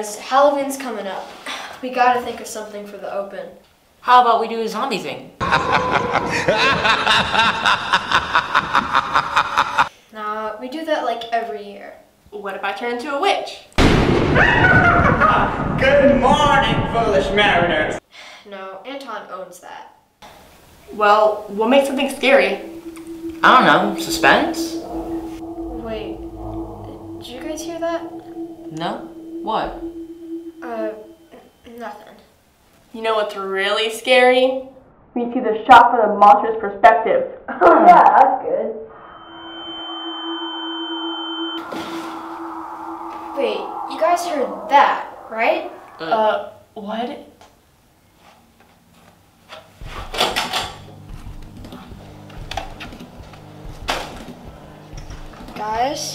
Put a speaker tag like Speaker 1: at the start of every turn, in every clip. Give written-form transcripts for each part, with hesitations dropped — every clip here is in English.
Speaker 1: guys, Halloween's coming up. We gotta think of something for the open.
Speaker 2: How about we do a zombie thing?
Speaker 1: Nah, we do that like every year.
Speaker 3: What if I turn into a witch?
Speaker 4: Good morning, foolish mariners.
Speaker 1: No, Anton owns that.
Speaker 3: Well, what makes something scary?
Speaker 2: I don't know, suspense?
Speaker 1: Wait, did you guys hear that?
Speaker 2: No? What?
Speaker 1: Nothing.
Speaker 3: You know what's really scary? When you see the shot from the monster's perspective.
Speaker 1: Yeah, that's good. Wait, you guys heard that, right?
Speaker 3: What?
Speaker 1: Guys?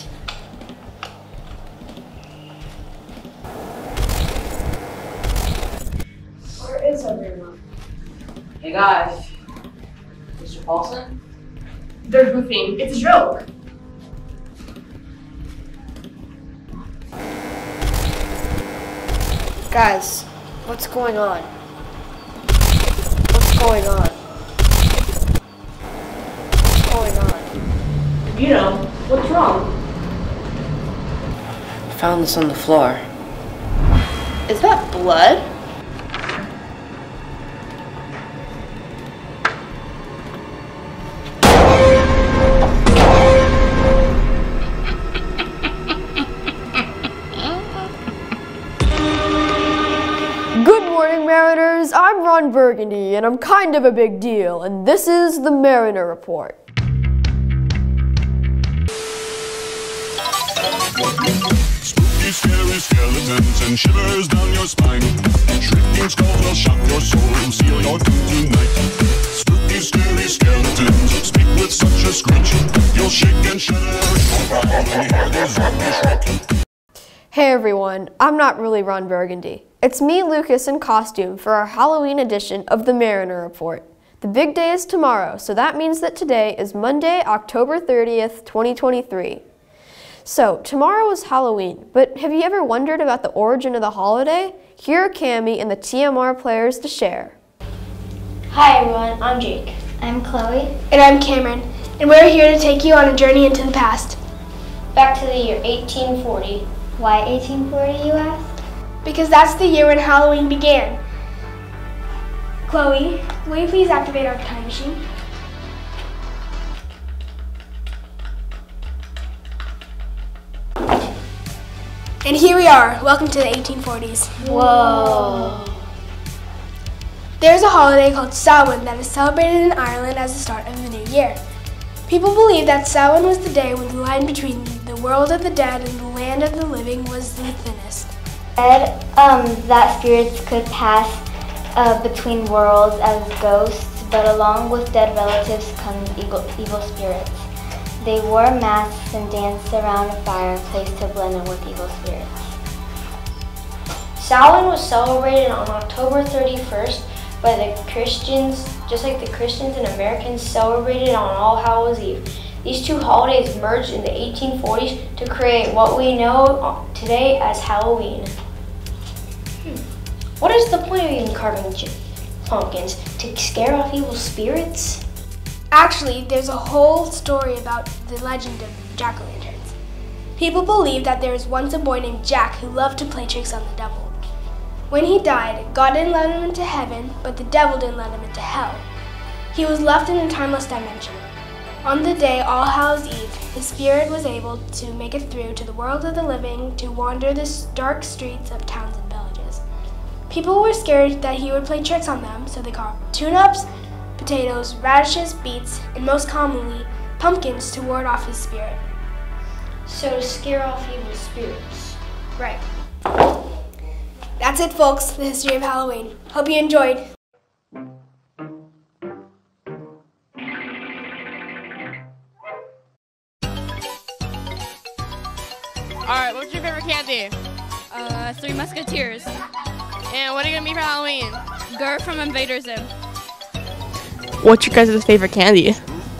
Speaker 1: Where is everyone?
Speaker 2: Hey guys. Mr. Paulson?
Speaker 3: They're goofing. It's a joke.
Speaker 1: Guys, what's going on? What's going on? What's going on?
Speaker 3: You know, what's wrong?
Speaker 2: I found this on the floor.
Speaker 3: Is that blood?
Speaker 5: Good morning, Mariners. I'm Ron Burgundy, and I'm kind of a big deal, and this is the Mariner Report.
Speaker 6: Spooky, scary skeletons and shivers down your spine. Shrieking skulls will shock your soul and seal your doom tonight. Spooky, scary skeletons speak with such a screech. You'll shake and shudder when you hear the zombie shriek.
Speaker 5: Hey everyone, I'm not really Ron Burgundy. It's me, Lucas, in costume for our Halloween edition of the Mariner Report. The big day is tomorrow, so that means that today is Monday, October 30th, 2023. So, tomorrow is Halloween, but have you ever wondered about the origin of the holiday? Here are Cami and the TMR players to share.
Speaker 7: Hi everyone, I'm Jake. I'm Chloe.
Speaker 8: And I'm Cameron, and we're here to take you on a journey into the past.
Speaker 7: Back to the year 1840. Why 1840, you ask?
Speaker 8: Because that's the year when Halloween began. Chloe, will you please activate our time machine? And here we are. Welcome to the 1840s.
Speaker 7: Whoa.
Speaker 8: There's a holiday called Samhain that is celebrated in Ireland as the start of the new year. People believe that Samhain was the day when the line between the world of the dead and the land of the living was the thinnest.
Speaker 7: Said that spirits could pass between worlds as ghosts, but along with dead relatives come evil spirits. They wore masks and danced around a fireplace to blend in with evil spirits.
Speaker 9: Samhain was celebrated on October 31st by the Christians, just like the Christians and Americans celebrated on All Hallows Eve. These two holidays merged in the 1840s to create what we know today as Halloween. What is the point of even carving pumpkins? To scare off evil spirits?
Speaker 8: Actually, there's a whole story about the legend of jack-o'-lanterns. People believe that there was once a boy named Jack who loved to play tricks on the devil. When he died, God didn't let him into heaven, but the devil didn't let him into hell. He was left in a timeless dimension. On the day All Hallows Eve, his spirit was able to make it through to the world of the living to wander the dark streets of towns and villages. People were scared that he would play tricks on them, so they carved tune-ups, potatoes, radishes, beets, and most commonly, pumpkins to ward off his spirit.
Speaker 9: So to scare off evil spirits.
Speaker 8: Right. That's it, folks, the history of Halloween. Hope you enjoyed.
Speaker 10: Alright, what's your favorite candy?
Speaker 11: Three Musketeers.
Speaker 10: And what are you gonna be for Halloween?
Speaker 11: Gar from Invader Zim.
Speaker 10: What's your guys' favorite candy?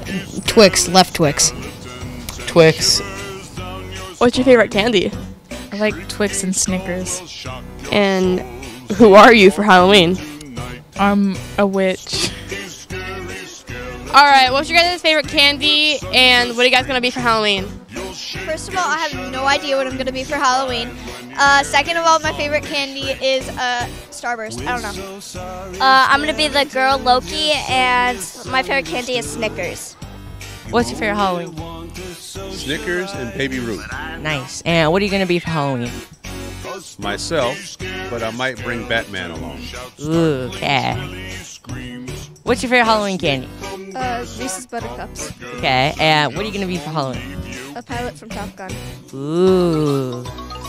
Speaker 12: Twix, left Twix.
Speaker 13: Twix.
Speaker 10: What's your favorite candy?
Speaker 12: I like Twix and Snickers.
Speaker 10: And who are you for Halloween?
Speaker 12: I'm a witch.
Speaker 10: Alright, what's your guys' favorite candy and what are you guys gonna be for Halloween?
Speaker 13: First of all, I have no idea what I'm going to be for Halloween. Second of all, my favorite candy is Starburst. I don't know. I'm going to be the girl Loki, and my favorite candy is Snickers.
Speaker 2: What's your favorite Halloween?
Speaker 14: Snickers and Baby Ruth.
Speaker 2: Nice. And what are you going to be for Halloween?
Speaker 14: Myself, but I might bring Batman along.
Speaker 2: Ooh, okay. What's your favorite Halloween candy?
Speaker 13: Reese's Buttercups.
Speaker 2: Okay, and what are you going to be for Halloween?
Speaker 13: A pilot from Top Gun.
Speaker 2: Ooh.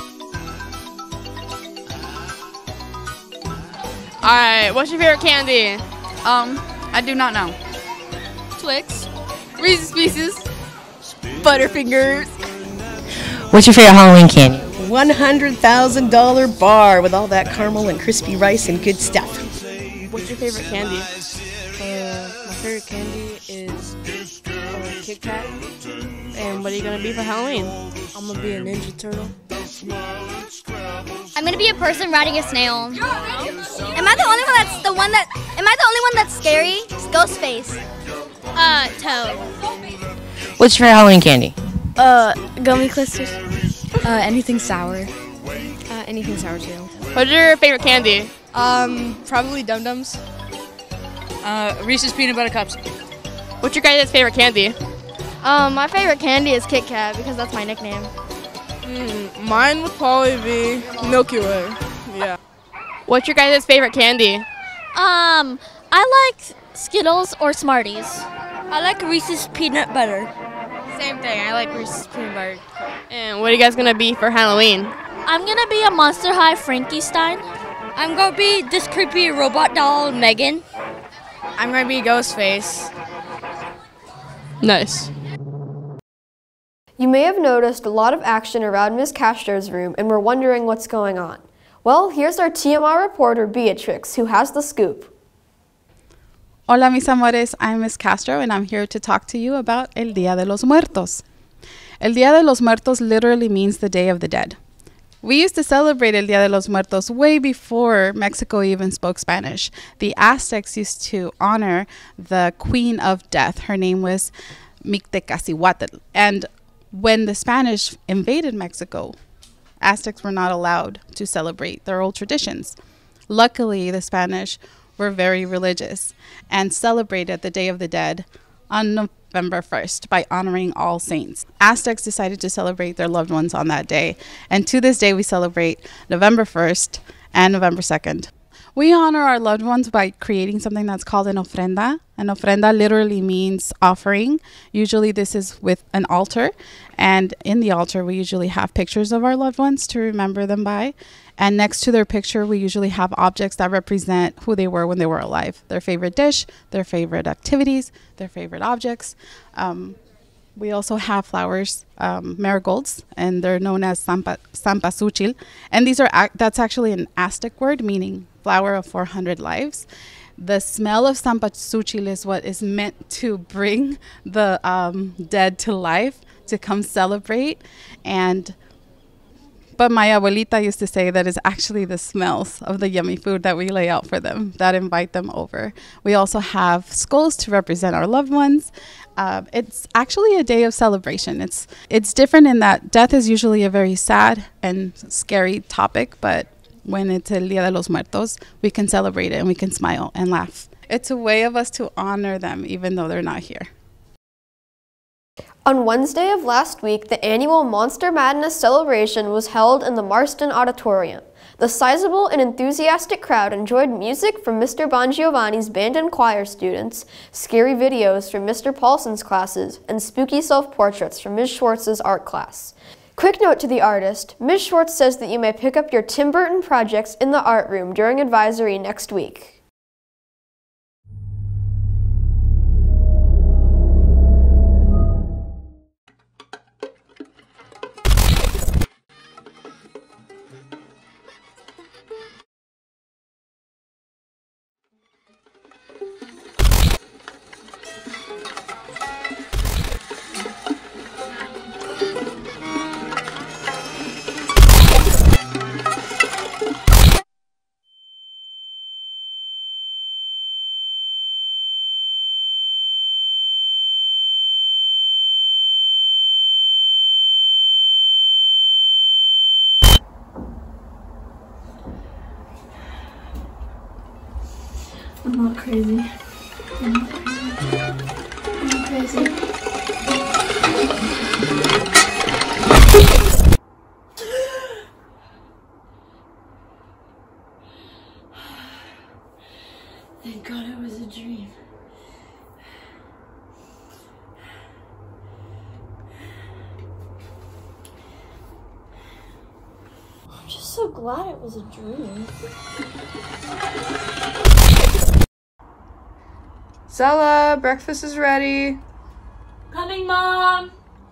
Speaker 10: Alright, what's your favorite candy?
Speaker 11: I do not know.
Speaker 10: Twix, Reese's Pieces, Butterfingers.
Speaker 2: What's your favorite Halloween candy?
Speaker 15: $100,000 bar with all that caramel and crispy rice and good stuff.
Speaker 10: What's your favorite candy?
Speaker 3: My favorite candy is Kit Kat.
Speaker 10: And what are you gonna be for Halloween?
Speaker 3: I'm gonna be a Ninja Turtle.
Speaker 13: I'm gonna be a person riding a snail. Am I the only one that's scary? It's Ghostface. Toad.
Speaker 2: What's your favorite Halloween candy?
Speaker 13: Gummy clusters.
Speaker 11: Anything sour.
Speaker 3: Anything sour too.
Speaker 10: What's your favorite candy?
Speaker 3: Probably Dum Dums.
Speaker 11: Reese's Peanut Butter Cups.
Speaker 10: What's your guys' favorite candy?
Speaker 13: My favorite candy is Kit Kat because that's my nickname.
Speaker 3: Mine would probably be Milky Way. Yeah.
Speaker 10: What's your guys' favorite candy?
Speaker 13: I like Skittles or Smarties. I like Reese's Peanut Butter.
Speaker 10: Same thing. I like Reese's Peanut Butter. And what are you guys gonna be for Halloween?
Speaker 13: I'm gonna be a Monster High Frankenstein. I'm gonna be this creepy robot doll Megan.
Speaker 11: I'm gonna be Ghostface.
Speaker 10: Nice.
Speaker 5: You may have noticed a lot of action around Ms. Castro's room and were wondering what's going on. Well, here's our TMR reporter Beatrix, who has the scoop.
Speaker 16: Hola mis amores, I'm Ms. Castro and I'm here to talk to you about El Día de los Muertos. El Día de los Muertos literally means the Day of the Dead. We used to celebrate El Día de los Muertos way before Mexico even spoke Spanish. The Aztecs used to honor the Queen of Death. Her name was Mictecacihuatl. And when the Spanish invaded Mexico, Aztecs were not allowed to celebrate their old traditions. Luckily, the Spanish were very religious and celebrated the Day of the Dead on November 1st by honoring all saints. Aztecs decided to celebrate their loved ones on that day, and to this day we celebrate November 1st and November 2nd. We honor our loved ones by creating something that's called an ofrenda. An ofrenda literally means offering. Usually this is with an altar, and in the altar we usually have pictures of our loved ones to remember them by. And next to their picture, we usually have objects that represent who they were when they were alive. Their favorite dish, their favorite activities, their favorite objects. We also have flowers, marigolds, and they're known as Cempasúchil. And that's actually an Aztec word meaning flower of 400 lives. The smell of Cempasúchil is what is meant to bring the dead to life, to come celebrate. But my abuelita used to say that it's actually the smells of the yummy food that we lay out for them that invite them over. We also have skulls to represent our loved ones. It's actually a day of celebration. It's different in that death is usually a very sad and scary topic, but when it's El Día de los Muertos, we can celebrate it and we can smile and laugh. It's a way of us to honor them even though they're not here.
Speaker 5: On Wednesday of last week, the annual Monster Madness celebration was held in the Marston Auditorium. The sizable and enthusiastic crowd enjoyed music from Mr. Bongiovanni's band and choir students, scary videos from Mr. Paulson's classes, and spooky self-portraits from Ms. Schwartz's art class. Quick note to the artist, Ms. Schwartz says that you may pick up your Tim Burton projects in the art room during advisory next week.
Speaker 17: crazy. I'm crazy.
Speaker 18: Thank God it was a dream. I'm just so glad it was a dream.
Speaker 19: Zella, breakfast is ready.
Speaker 18: Coming, Mom!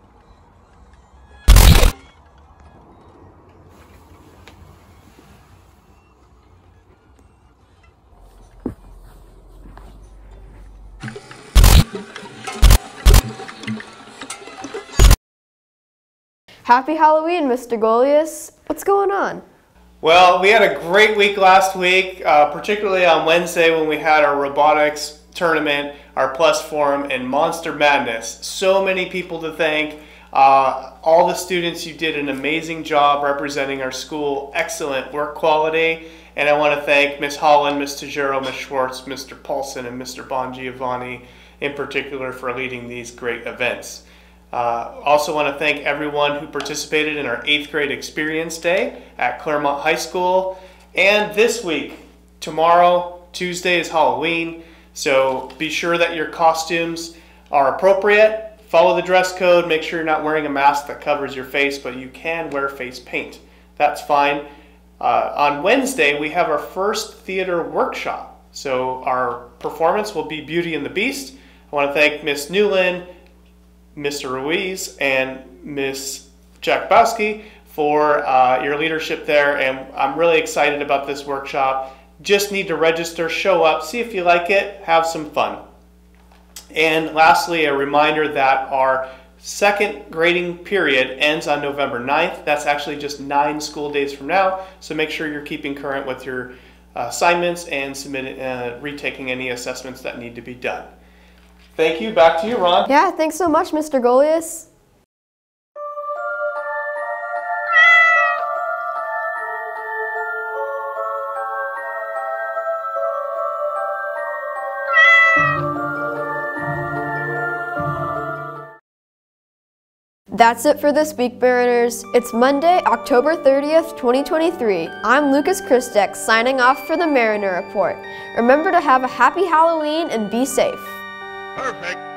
Speaker 5: Happy Halloween, Mr. Golias. What's going on?
Speaker 20: Well, we had a great week last week, particularly on Wednesday when we had our robotics tournament, our Plus Forum, and Monster Madness. So many people to thank. All the students, you did an amazing job representing our school. Excellent work quality. And I want to thank Ms. Holland, Ms. Tajero, Ms. Schwartz, Mr. Paulson, and Mr. Bongiovanni in particular for leading these great events. Also want to thank everyone who participated in our 8th grade experience day at Claremont High School. And this week, tomorrow, Tuesday, is Halloween, so be sure that your costumes are appropriate. Follow the dress code. Make sure you're not wearing a mask that covers your face, but you can wear face paint. That's fine. On Wednesday, we have our first theater workshop. So our performance will be Beauty and the Beast. I want to thank Miss Newland, Mr. Ruiz, and Miss Jakubowski for your leadership there, and I'm really excited about this workshop. Just need to register, show up, see if you like it, have some fun. And lastly, a reminder that our second grading period ends on November 9th. That's actually just 9 school days from now, so make sure you're keeping current with your assignments and retaking any assessments that need to be done. Thank you. Back to you, Ron.
Speaker 5: Yeah, thanks so much, Mr. Golias. That's it for this week, Mariners. It's Monday, October 30th, 2023. I'm Lucas Christek, signing off for the Mariner Report. Remember to have a happy Halloween and be safe.
Speaker 6: Perfect.